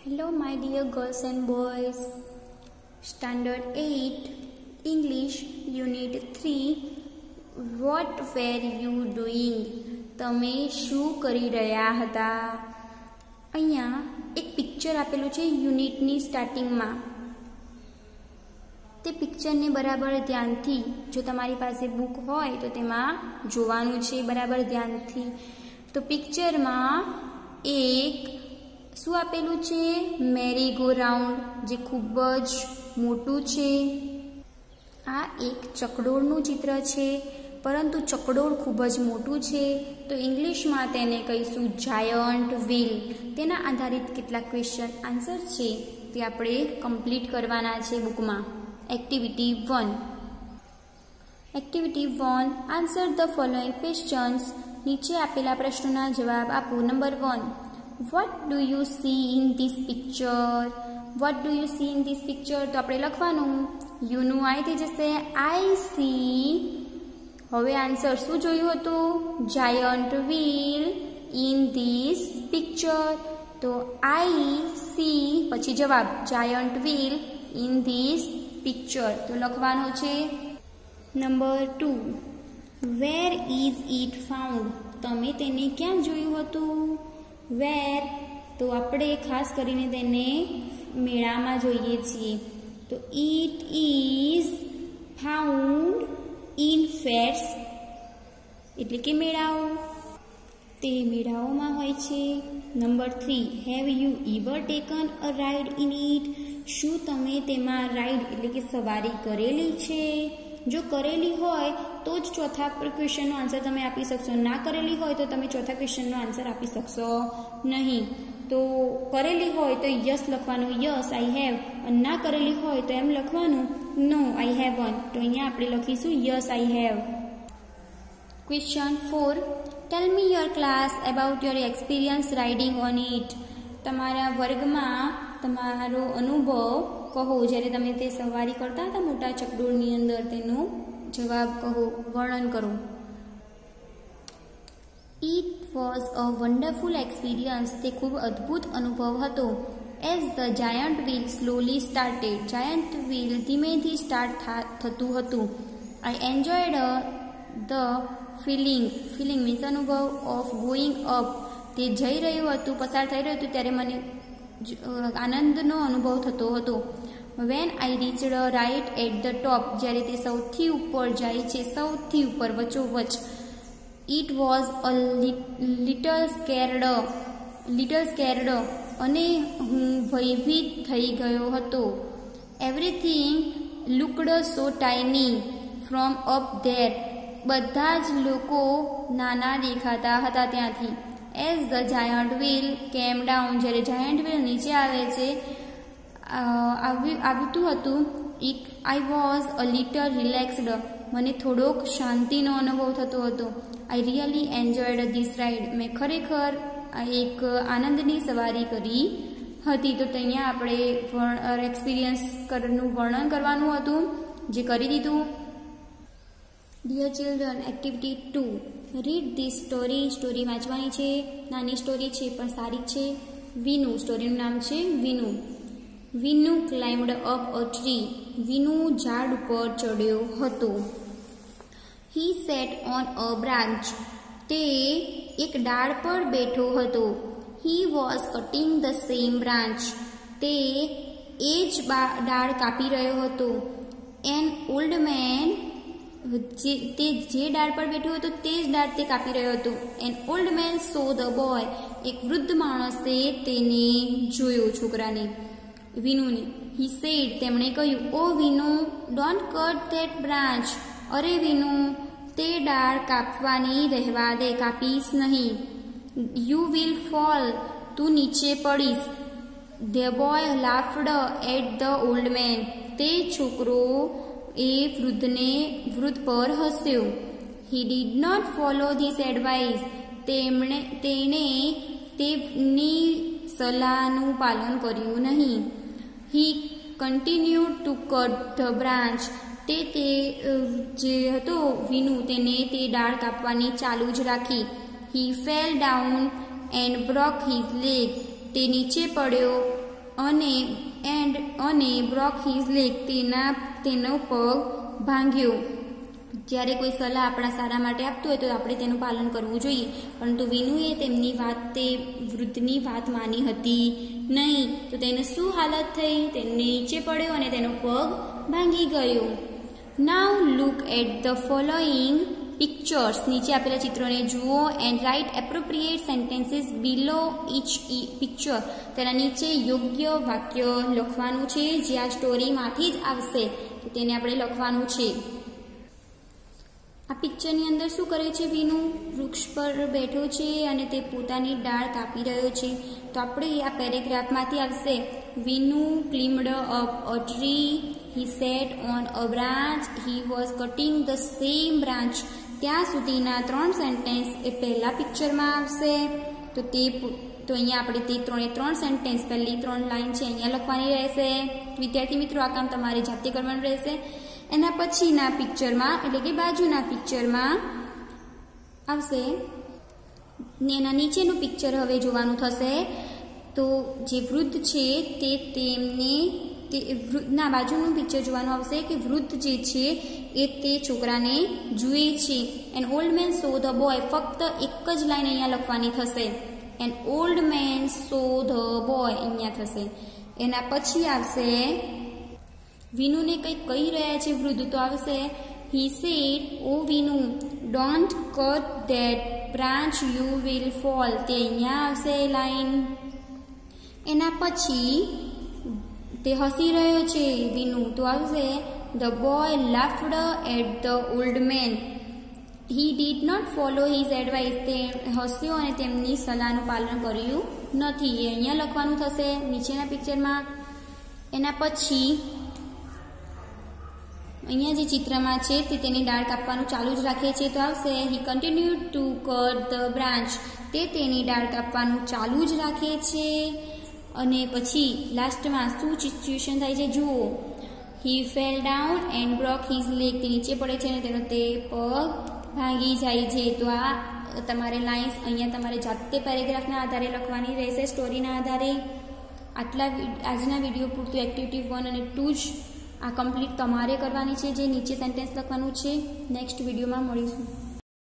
Hello my dear girls and boys. Standard 8 English Unit 3. What were you doing? તમે શું કરી રહ્યા હતા? અહીંયા એક પિક્ચર આપેલું છે યુનિટની સ્ટાર્ટિંગમાં. તે પિક્ચરને બરાબર ધ્યાનથી જો તમારી પાસે બુક હોય તો તેમાં જોવાનું છે બરાબર ધ્યાનથી. તો પિક્ચરમાં એક શું આપેલું છે? મેરી ગો રાઉન્ડ, જે ખૂબ જ મોટું છે. આ એક ચકડોળનું ચિત્ર છે, પરંતુ ચકડોળ ખૂબ જ મોટું છે, તો ઇંગ્લિશમાં તેને કહીશું જાયન્ટ વ્હીલ. તેના આધારિત કેટલાક ક્વેશ્ચન આન્સર છે તે આપણે કમ્પ્લીટ કરવાના છે બુકમાં. Activity 1. Activity 1, answer the following questions. નીચે આપેલા પ્રશ્નોના જવાબ આપો. Number 1, What do you see in this picture? What do you see in this picture? તો આપણે લખવાનું યુ નું આઈ થઈ જશે આઈ સી. હવે આન્સર શું જોયું હતું? Giant wheel in this picture. તો આઈ સી પછી જવાબ giant wheel in this picture. તો લખવાનું છે. Number 2, where is it found? તમે તેને ક્યાં જોયું હતું? વેર તો આપણે ખાસ કરીને તેને મેળામાં જોઈએ છીએ. તો it is found in fairs, એટલે કે મેળાઓ. તે મેળાઓમાં હોય છે. Number 3, have you ever taken a ride in it? શું તમે તેમાં રાઇડ એટલે કે સવારી કરેલી છે? જો કરેલી હોય તો જ ચોથા ક્વેશ્ચનનો આન્સર તમે આપી શકશો. ના કરેલી હોય તો તમે ચોથા ક્વેશ્ચનનો આન્સર આપી શકશો નહીં. તો કરેલી હોય તો યસ લખવાનું, યસ આઈ હેવ. અને ના કરેલી હોય તો એમ લખવાનું નો આઈ હેવન્ટ. તો અહીંયા આપણે લખીશું yes I have. Question 4, tell me your class about your experience riding on it? તમારા વર્ગમાં તમારો અનુભવ કહો જ્યારે તમે તે સવારી કરતા હતા મોટા ચકડોળની અંદર. તેનો જવાબ કહો, વર્ણન કરો. It was a wonderful experience. તે ખૂબ અદ્ભુત અનુભવ હતો. As the giant wheel slowly started. Giant wheel ધીમેથી સ્ટાર્ટ થતું હતું. I enjoyed the feeling means અનુભવ ઓફ ગોઈંગ અપ. તે જઈ રહ્યું હતું, પસાર થઈ રહ્યું હતું ત્યારે મને આનંદનો અનુભવ થતો હતો. When I reached right at the top. જ્યારે તે સૌથી ઉપર જાય છે, સૌથી ઉપર વચ્ચોવચ. It was a little scared. અને હું ભયભીત થઈ ગયો હતો. Everything looked so tiny from up there. બધા જ લોકો નાના દેખાતા હતા ત્યાંથી. As the giant wheel came down. જ્યારે જાયન્ટ વ્હીલ નીચે આવે છે આવતું હતું. I was a little relaxed. મને થોડોક શાંતિનો અનુભવ થતો હતો. આઈ રિયલી એન્જોયડ ધીસ રાઇડ. મેં ખરેખર એક આનંદની સવારી કરી હતી. તો અહીંયા આપણે એક્સપિરિયન્સનું વર્ણન કરવાનું હતું, જે કરી દીધું. Dear children, activity 2, read this story. Story વાંચવાની છે. નાની સ્ટોરી છે પણ સારી છે. વિનુ, સ્ટોરીનું નામ છે Vinu. Vinu climbed up a tree. Vinu ઝાડ ઉપર ચડ્યો હતો. He sat on a branch. તે એક ડાળ પર બેઠો હતો. He was cutting the same branch. તે એ જ ડાળ કાપી રહ્યો હતો. એન ઓલ્ડ મેન, તે જે ડાળ પર બેઠો હતો તે જ ડાળ તે કાપી રહ્યો હતો. An old man saw the boy. એક વૃદ્ધ માણસે તેને જોયો, છોકરાને, વિનુને. હી સેડ, તેમણે કહ્યું, oh Vinu, don't cut that branch. અરે વિનુ, તે ડાળ કાપવાની રહેવા દે, કાપીશ નહીં. You will fall. તું નીચે પડીશ. The boy laughed at the old man. તે છોકરો એ વૃદ્ધ પર હસ્યો. He did not follow this advice. તેણે તેમની સલાહનું પાલન કર્યું નહીં. He continued to cut the branch. તે જે હતો વિનુ, તેને તે ડાળ કાપવાની ચાલુ જ રાખી. He fell down and broke his leg. તે નીચે પડ્યો અને બ્રોક હિઝ લેગ, તેનો પગ ભાંગ્યો. જ્યારે કોઈ સલાહ આપણા સારા માટે આપતું હોય તો આપણે તેનું પાલન કરવું જોઈએ, પરંતુ વિનુએ તે વૃદ્ધની વાત માની હતી નહીં. તો તેને શું હાલત થઈ? તે નીચે પડ્યો અને તેનો પગ ભાંગી ગયો. Now look at the following pictures. નીચે આપેલા ચિત્રોને જુઓ and write appropriate sentences below each picture. તેના નીચે યોગ્ય વાક્ય લખવાનું છે જે આ સ્ટોરીમાંથી જ આવશે, તો તેને આપણે લખવાનું છે. આ પિક્ચરની અંદર શું કરે છે? વિનુ વૃક્ષ પર બેઠો છે અને તે પોતાની ડાળ કાપી રહ્યો છે. તો આપણે આ પેરેગ્રાફમાંથી આવશે Vinu climbed up a tree, he sat on a branch, he was cutting the same branch. ત્યાં સુધીના 3 સેન્ટેન્સ એ પહેલા પિક્ચરમાં આવશે. તો અહીંયા આપણે તે 3 સેન્ટેન્સ, પહેલી 3 લાઈન છે અહીંયા લખવાની રહેશે. વિદ્યાર્થી મિત્રો, આ કામ તમારે જાતે કરવાનું રહેશે. એના પછીના પિક્ચરમાં એટલે કે બાજુના પિક્ચરમાં આવશે ને એના નીચેનું પિક્ચર હવે જોવાનું થશે. તો જે વૃદ્ધ છે વૃદ્ધના બાજુનું પિક્ચર જોવાનું આવશે કે વૃદ્ધ જે છે એ તે છોકરાને જુએ છે. An old man saw the boy. ફક્ત એક જ લાઈન અહીંયા લખવાની થશે. An old man saw the boy અહીંયા થશે. એના પછી આવશે વિનુને કંઈક કહી રહ્યા છે વૃદ્ધ, તો આવશે he said, oh Vinu don't cut that branch, you will fall. તે અહીંયા આવશે લાઈન. એના પછી તે હસી રહ્યો છે વિનુ, તો આવશે the boy laughed at the old man, he did not follow his advice. તે હસ્યો અને તેમની સલાહનું પાલન કર્યું નથી. એ અહીંયા લખવાનું થશે નીચેના પિક્ચરમાં. એના પછી અહીંયા જે ચિત્રમાં છે તે તેની ડાળ કાપવાનું ચાલુ જ રાખે છે, તો આવશે he continued to cut the branch. તે તેની ડાળ કાપવાનું ચાલુ જ રાખે છે. અને પછી લાસ્ટમાં શું સિચ્યુએશન થાય છે જુઓ. He fell down and broke his leg. તે નીચે પડે છે અને તેનો તે પગ ભાંગી જાય છે. તો આ તમારે લાઇન્સ અહીંયા તમારે જાતે પેરેગ્રાફના આધારે લખવાની રહેશે, સ્ટોરીના આધારે. આજના વિડીયો પૂરતું એક્ટિવિટી 1 અને 2 જ આ કમ્પ્લીટ તમારે કરવાની છે, જે નીચે સેન્ટેન્સ લખવાનું છે. નેક્સ્ટ વિડીયોમાં મળીશું.